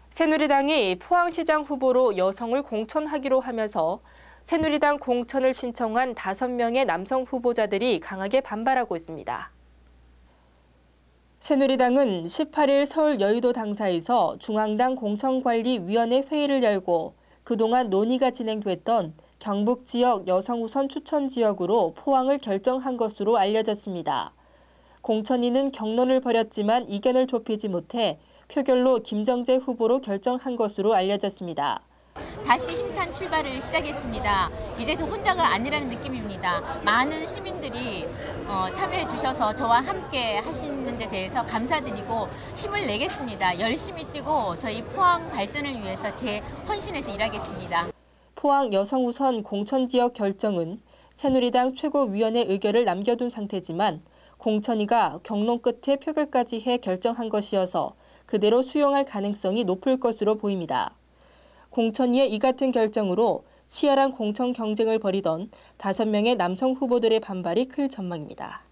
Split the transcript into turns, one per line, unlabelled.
새누리당이 포항시장 후보로 여성을 공천하기로 하면서 새누리당 공천을 신청한 5명의 남성 후보자들이 강하게 반발하고 있습니다. 새누리당은 18일 서울 여의도 당사에서 중앙당 공천관리위원회 회의를 열고 그동안 논의가 진행됐던 경북 지역 여성 우선 추천 지역으로 포항을 결정한 것으로 알려졌습니다. 공천위는 격론을 벌였지만 이견을 좁히지 못해 표결로 김정재 후보로 결정한 것으로 알려졌습니다.
다시 힘찬 출발을 시작했습니다. 이제 저 혼자가 아니라는 느낌입니다. 많은 시민들이 참여해 주셔서 저와 함께 하시는 데 대해서 감사드리고 힘을 내겠습니다. 열심히 뛰고 저희 포항 발전을 위해서 제 헌신해서 일하겠습니다.
포항 여성 우선 공천지역 결정은 새누리당 최고위원회 의결을 남겨둔 상태지만 공천위가 격론 끝에 표결까지 해 결정한 것이어서 그대로 수용할 가능성이 높을 것으로 보입니다. 공천위의 이 같은 결정으로 치열한 공천 경쟁을 벌이던 5명의 남성 후보들의 반발이 클 전망입니다.